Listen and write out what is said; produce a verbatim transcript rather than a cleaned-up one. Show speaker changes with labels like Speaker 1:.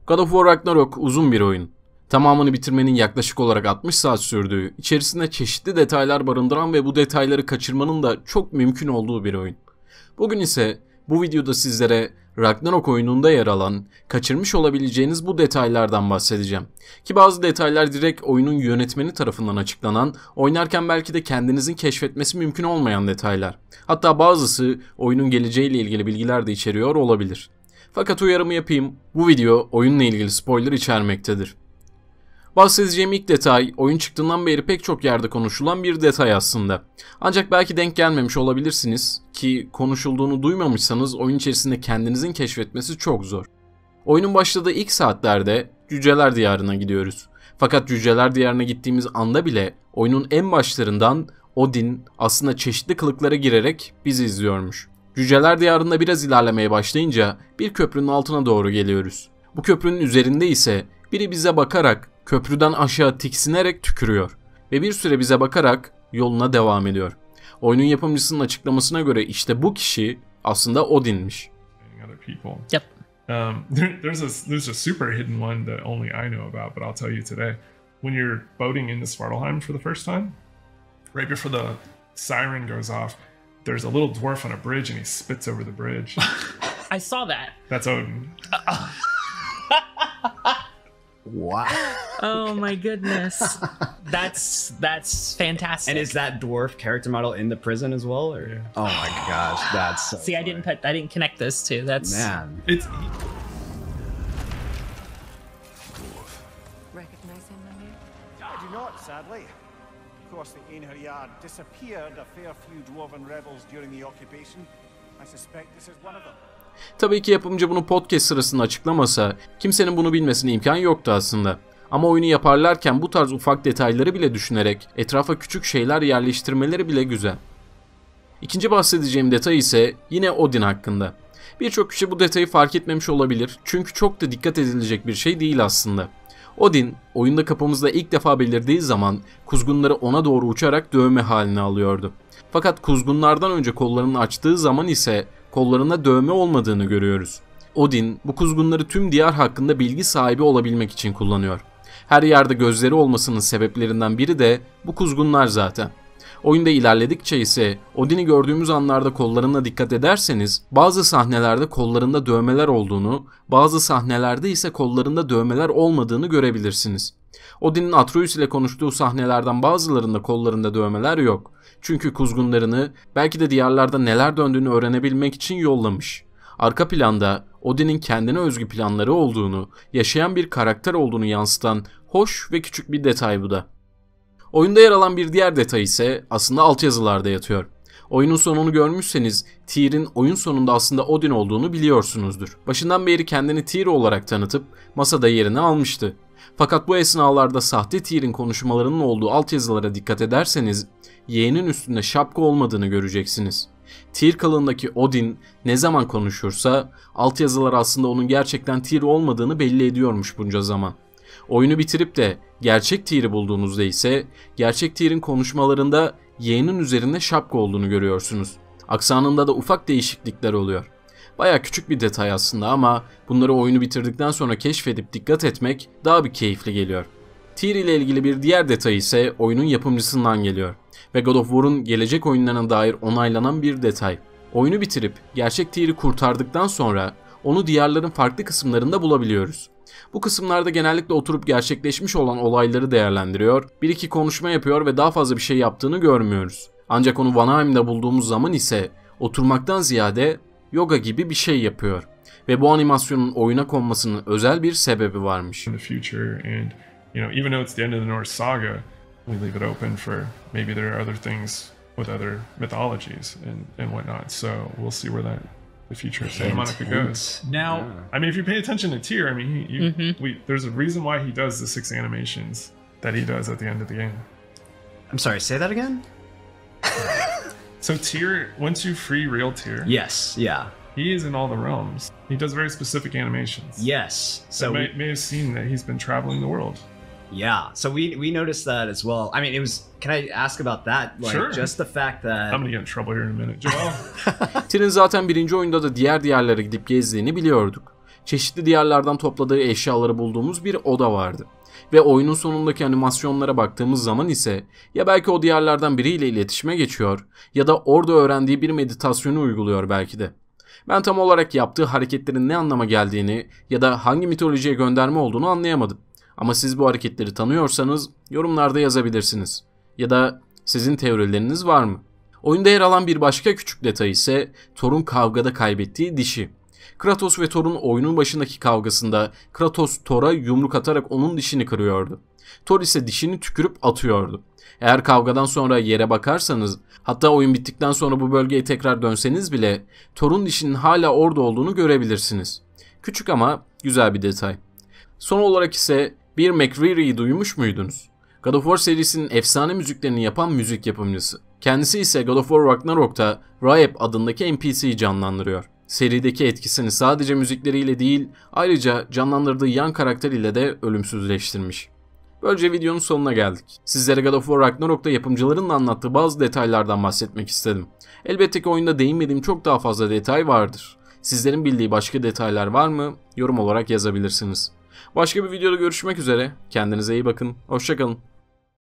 Speaker 1: God of War Ragnarok uzun bir oyun. Tamamını bitirmenin yaklaşık olarak altmış saat sürdüğü, içerisinde çeşitli detaylar barındıran ve bu detayları kaçırmanın da çok mümkün olduğu bir oyun. Bugün ise bu videoda sizlere Ragnarok oyununda yer alan, kaçırmış olabileceğiniz bu detaylardan bahsedeceğim. Ki bazı detaylar direkt oyunun yönetmeni tarafından açıklanan, oynarken belki de kendinizin keşfetmesi mümkün olmayan detaylar. Hatta bazısı oyunun geleceğiyle ilgili bilgiler de içeriyor olabilir. Fakat uyarımı yapayım, bu video oyunla ilgili spoiler içermektedir. Bahsedeceğim ilk detay, oyun çıktığından beri pek çok yerde konuşulan bir detay aslında. Ancak belki denk gelmemiş olabilirsiniz ki konuşulduğunu duymamışsanız oyun içerisinde kendinizin keşfetmesi çok zor. Oyunun başladığı ilk saatlerde Cüceler Diyarı'na gidiyoruz. Fakat Cüceler Diyarı'na gittiğimiz anda bile oyunun en başlarından Odin aslında çeşitli kılıklara girerek bizi izliyormuş. Cüceler Diyarı'nda biraz ilerlemeye başlayınca bir köprünün altına doğru geliyoruz. Bu köprünün üzerinde ise biri bize bakarak köprüden aşağı tiksinerek tükürüyor ve bir süre bize bakarak yoluna devam ediyor. Oyunun yapımcısının açıklamasına göre işte bu kişi aslında Odin'miş.
Speaker 2: Yep.
Speaker 3: Um, there, there's a there's a super hidden one that only I know about, but I'll tell you today. When you're boating into Svartalheim for the first time, right before the siren goes off, there's a little dwarf on a bridge and he spits over the bridge.
Speaker 2: I saw that.
Speaker 3: That's Odin.
Speaker 2: Uh,
Speaker 4: Wow.
Speaker 2: Oh my goodness. That's that's fantastic.
Speaker 4: And is that dwarf character model in the prison as well? Or?
Speaker 3: Yeah.
Speaker 4: Oh my gosh, that's so
Speaker 2: See, I didn't put I didn't connect those two. That's
Speaker 4: Man.
Speaker 3: It's
Speaker 5: Recognize him, Mimir?
Speaker 6: I do not, sadly. Of course, the Einherjar disappeared a fair few dwarven rebels during the occupation. I suspect this is one of them.
Speaker 1: Tabii ki yapımcı bunu podcast sırasında açıklamasa kimsenin bunu bilmesine imkan yoktu aslında. Ama oyunu yaparlarken bu tarz ufak detayları bile düşünerek etrafa küçük şeyler yerleştirmeleri bile güzel. İkinci bahsedeceğim detay ise yine Odin hakkında. Birçok kişi bu detayı fark etmemiş olabilir çünkü çok da dikkat edilecek bir şey değil aslında. Odin, oyunda kapımızda ilk defa belirdiği zaman kuzgunları ona doğru uçarak dövme haline alıyordu. Fakat kuzgunlardan önce kollarını açtığı zaman ise kollarında dövme olmadığını görüyoruz. Odin bu kuzgunları tüm diyar hakkında bilgi sahibi olabilmek için kullanıyor. Her yerde gözleri olmasının sebeplerinden biri de bu kuzgunlar zaten. Oyunda ilerledikçe ise Odin'i gördüğümüz anlarda kollarına dikkat ederseniz bazı sahnelerde kollarında dövmeler olduğunu, bazı sahnelerde ise kollarında dövmeler olmadığını görebilirsiniz. Odin'in Atreus ile konuştuğu sahnelerden bazılarında kollarında dövmeler yok. Çünkü kuzgunlarını belki de diyarlarda neler döndüğünü öğrenebilmek için yollamış. Arka planda Odin'in kendine özgü planları olduğunu, yaşayan bir karakter olduğunu yansıtan hoş ve küçük bir detay bu da. Oyunda yer alan bir diğer detay ise aslında altyazılarda yatıyor. Oyunun sonunu görmüşseniz Tyr'in oyun sonunda aslında Odin olduğunu biliyorsunuzdur. Başından beri kendini Tyr olarak tanıtıp masada yerini almıştı. Fakat bu esnalarda sahte Tyr'in konuşmalarının olduğu altyazılara dikkat ederseniz Y'nin üstünde şapka olmadığını göreceksiniz. Tyr kılığındaki Odin ne zaman konuşursa altyazılar aslında onun gerçekten Tyr olmadığını belli ediyormuş bunca zaman. Oyunu bitirip de gerçek Tyr'i bulduğunuzda ise gerçek Tyr'in konuşmalarında Y'nin üzerinde şapka olduğunu görüyorsunuz. Aksanında da ufak değişiklikler oluyor. Baya küçük bir detay aslında ama bunları oyunu bitirdikten sonra keşfedip dikkat etmek daha bir keyifli geliyor. Tyr ile ilgili bir diğer detay ise oyunun yapımcısından geliyor ve God of War'un gelecek oyunlarına dair onaylanan bir detay. Oyunu bitirip gerçek Tyr'i kurtardıktan sonra onu diyarların farklı kısımlarında bulabiliyoruz. Bu kısımlarda genellikle oturup gerçekleşmiş olan olayları değerlendiriyor, bir iki konuşma yapıyor ve daha fazla bir şey yaptığını görmüyoruz. Ancak onu Vanaheim'de bulduğumuz zaman ise oturmaktan ziyade yoga gibi bir şey yapıyor. Ve bu animasyonun oyuna konmasının özel bir sebebi varmış.
Speaker 3: in the future, and you know, even though it's the end of the Norse saga, we leave it open for maybe there are other things with other mythologies and and whatnot. So we'll see where that the future of Santa Monica goes.
Speaker 2: now.
Speaker 3: I mean, if you pay attention to Tyr, I mean, he, you,
Speaker 2: Mhm.
Speaker 3: we, there's a reason why he does the six animations that he does at the end of the game.
Speaker 4: I'm sorry, say that again?
Speaker 3: So Tyr, once you free real Tyr,
Speaker 4: Yes, yeah.
Speaker 3: he is in all the realms. He does very specific animations.
Speaker 4: Yes.
Speaker 3: So
Speaker 4: So
Speaker 3: may,
Speaker 4: we,
Speaker 3: may have seen that he's been traveling the world.
Speaker 4: yeah. So we we noticed that as well. I mean, it was can I ask about that? Like
Speaker 3: Sure.
Speaker 4: just the fact that
Speaker 3: I'm gonna get in trouble here in a minute. Joel?
Speaker 1: Tyr'in zaten birinci oyunda da diğer diyarlara gidip gezdiğini biliyorduk. çeşitli diyarlardan topladığı eşyaları bulduğumuz bir oda vardı. Ve oyunun sonundaki animasyonlara baktığımız zaman ise ya belki o diyarlardan biriyle iletişime geçiyor ya da orada öğrendiği bir meditasyonu uyguluyor belki de. Ben tam olarak yaptığı hareketlerin ne anlama geldiğini ya da hangi mitolojiye gönderme olduğunu anlayamadım. Ama siz bu hareketleri tanıyorsanız yorumlarda yazabilirsiniz. Ya da sizin teorileriniz var mı? Oyunda yer alan bir başka küçük detay ise Thor'un kavgada kaybettiği dişi. Kratos ve Thor'un oyunun başındaki kavgasında Kratos Thor'a yumruk atarak onun dişini kırıyordu. Thor ise dişini tükürüp atıyordu. Eğer kavgadan sonra yere bakarsanız, hatta oyun bittikten sonra bu bölgeye tekrar dönseniz bile Thor'un dişinin hala orada olduğunu görebilirsiniz. Küçük ama güzel bir detay. Son olarak ise bir McCreary'yi duymuş muydunuz? God of War serisinin efsane müziklerini yapan müzik yapımcısı. Kendisi ise God of War Ragnarok'ta Raep adındaki N P C'yi canlandırıyor. Serideki etkisini sadece müzikleriyle değil, ayrıca canlandırdığı yan karakter ile de ölümsüzleştirmiş. Böylece videonun sonuna geldik. Sizlere God of War Ragnarok'ta yapımcıların anlattığı bazı detaylardan bahsetmek istedim. Elbette ki oyunda değinmediğim çok daha fazla detay vardır. Sizlerin bildiği başka detaylar var mı? Yorum olarak yazabilirsiniz. Başka bir videoda görüşmek üzere. Kendinize iyi bakın. Hoşça kalın.